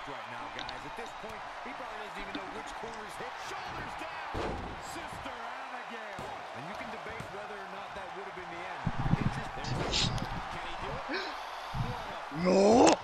right now, guys. At this point, he probably doesn't even know which corner's hit. Shoulders down. Sister Abigail. And you can debate whether or not that would have been the end. Can he do it? No!